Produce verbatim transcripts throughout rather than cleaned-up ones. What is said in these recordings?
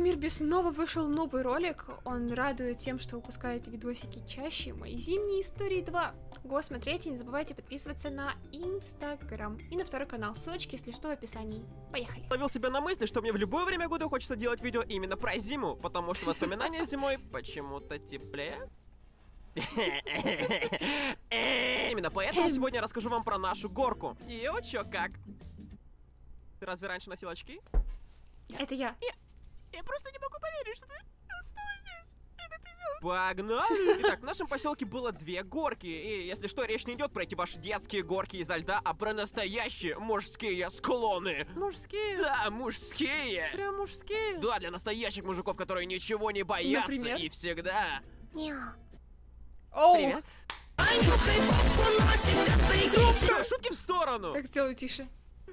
Мирби, снова вышел новый ролик. Он радует тем, что выпускает видосики чаще. Мои зимние истории два. Го смотреть, и не забывайте подписываться на Инстаграм и на второй канал. Ссылочки, если что, в описании. Поехали. Ловил себя на мысли, что мне в любое время года хочется делать видео именно про зиму, потому что воспоминания зимой почему-то теплее. Именно поэтому сегодня я расскажу вам про нашу горку. И вот чё как. Ты разве раньше носил очки? Это я. Я, я просто не могу поверить, что ты снова здесь. Это пиздец. Погнали! Итак, в нашем поселке было две горки. И если что, речь не идет про эти ваши детские горки изо льда, а про настоящие мужские склоны. Мужские? Да, мужские. Прям мужские? Да, для настоящих мужиков, которые ничего не боятся. Например? И всегда. Оу. Привет. Все, шутки в сторону. Так, сделай тише.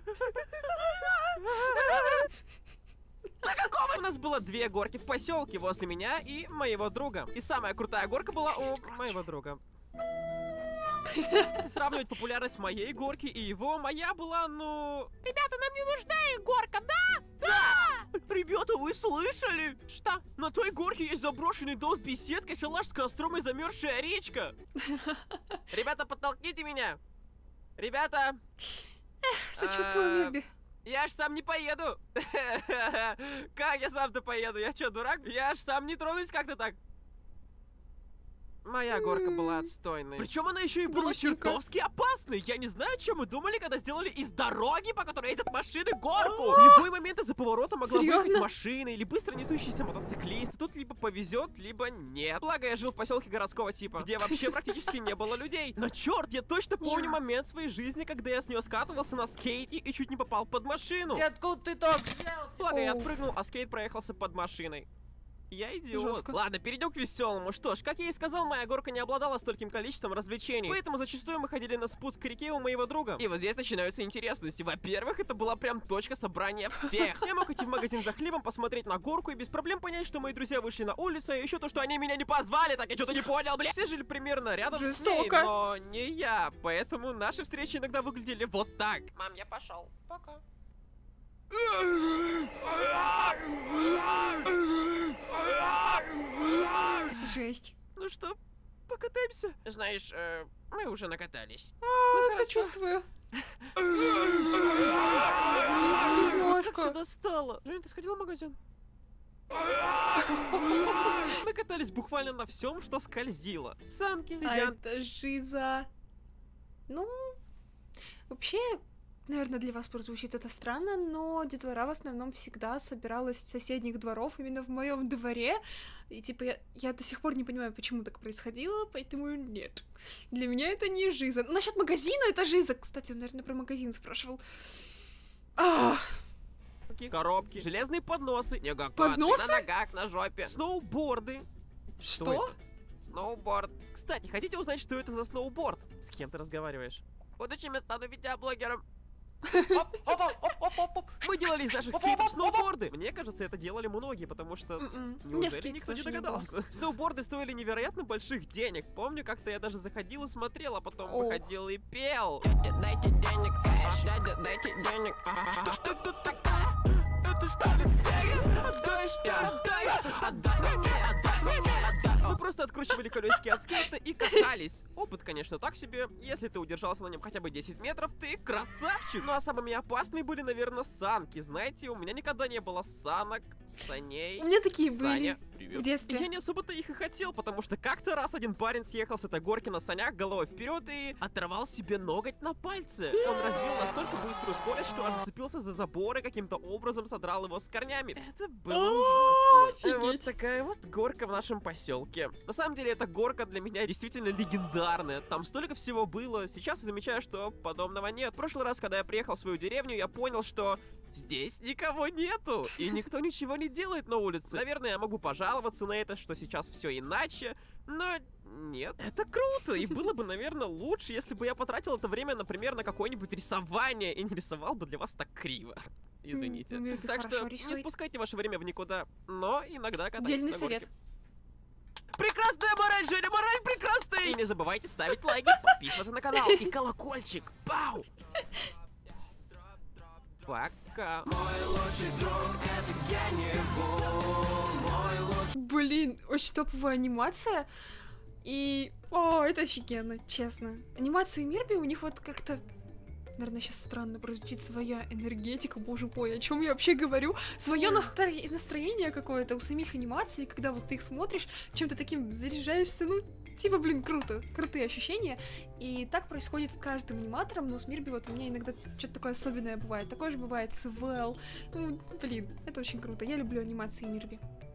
На какого? У нас было две горки в поселке возле меня и моего друга. И самая крутая горка была у моего друга. Если сравнивать популярность моей горки и его, моя была, ну... Ребята, нам не нужна их горка, да? Да! Ребята, вы слышали? Что? На той горке есть заброшенный дом с беседкой, шалаш с костром и замерзшая речка. Ребята, подтолкните меня. Ребята. Сочувствую, Мирби. Я ж сам не поеду. Как я сам-то поеду? Я чё, дурак? Я ж сам не тронусь как-то так. Моя горка была отстойной. Причем она еще и была чертовски опасной. Я не знаю, о чем мы думали, когда сделали из дороги, по которой едут машины, горку. В любой момент из-за поворота могла выехать машина или быстро несущийся мотоциклист. Тут либо повезет, либо нет. Благо, я жил в поселке городского типа, где вообще практически не было людей. Но черт, я точно помню момент своей жизни, когда я с нее скатывался на скейте и чуть не попал под машину. Ты откуда ты там взялся? Благо, я отпрыгнул, а скейт проехался под машиной. Я идиот. Жестко. Ладно, перейдем к веселому. Что ж, как я и сказал, моя горка не обладала стольким количеством развлечений. Поэтому зачастую мы ходили на спуск к реке у моего друга. И вот здесь начинаются интересности. Во-первых, это была прям точка собрания всех. Я мог идти в магазин за хлебом, посмотреть на горку и без проблем понять, что мои друзья вышли на улицу, и еще то, что они меня не позвали, так я что-то не понял, бля. Все жили примерно рядом с ней, но не я. Поэтому наши встречи иногда выглядели вот так. Мам, я пошел. Пока. Жесть. Ну что, покатаемся? Знаешь, э, мы уже накатались. А, сочувствую. Как все достало. Женя, ты сходила в магазин? Мы катались буквально на всем, что скользило. Санки, А ледян. это жиза. Ну, вообще, наверное, для вас прозвучит это странно, но детвора в основном всегда собиралась с соседних дворов именно в моем дворе. И типа я, я до сих пор не понимаю, почему так происходило, поэтому нет. Для меня это не жиза. Насчет магазина это жиза. Кстати, он, наверное, про магазин спрашивал. Ах. Коробки, железные подносы, снегокаты, Подносы? на ногах, на жопе, сноуборды. Что? Что это? Сноуборд. Кстати, хотите узнать, что это за сноуборд? С кем ты разговариваешь? В будущем я стану видеоблогером. Мы делали из наших скейтов сноуборды. Мне кажется, это делали многие, потому что неужели никто не догадался? Сноуборды стоили невероятно больших денег. Помню, как-то я даже заходил и смотрел, а потом выходил и пел. Дайте денег, дядя, дайте денег. Что тут такое? Это что ли деньги? Отдай, отдай, отдай мне, отдай мне, отдай. Мы просто откручивали колесики от скейта и катались. Опыт, конечно, так себе. Если ты удержался на нем хотя бы десять метров, ты красавчик. Ну а самыми опасными были, наверное, санки. Знаете, у меня никогда не было санок, саней. У меня такие Саня, были привет. в детстве. И я не особо-то их и хотел, потому что как-то раз один парень съехал с этой горки на санях головой вперед и оторвал себе ноготь на пальце. Он развил настолько быструю скорость, что аж зацепился за забор и каким-то образом содрал его с корнями. Это было ужасно. Вот такая вот горка в нашем поселке. На самом деле, эта горка для меня действительно легендарная. Там столько всего было. Сейчас я замечаю, что подобного нет. В прошлый раз, когда я приехал в свою деревню, я понял, что здесь никого нету, и никто ничего не делает на улице. Наверное, я могу пожаловаться на это, что сейчас все иначе, но нет. Это круто, и было бы, наверное, лучше, если бы я потратил это время, например, на какое-нибудь рисование, и не рисовал бы для вас так криво. Извините. Mm, так что рисует. не спускайте ваше время в никуда, но иногда катайтесь Дельный на горке. совет. Прекрасная мораль, Женя, мораль прекрасная! И не забывайте ставить лайки, подписываться на канал и колокольчик. Пау! Пока. Мой лучший друг — это гений. блин, очень топовая анимация. И, о, это офигенно, честно. Анимации Мирби, у них вот как-то, наверное, сейчас странно прозвучит, своя энергетика, боже мой, о чем я вообще говорю? Свое настро... настроение какое-то у самих анимаций, когда вот ты их смотришь, чем-то таким заряжаешься, ну, типа, блин, круто, крутые ощущения. И так происходит с каждым аниматором, но с Мирби вот у меня иногда что-то такое особенное бывает. Такое же бывает с Вэл. Ну, блин, это очень круто, я люблю анимации Мирби.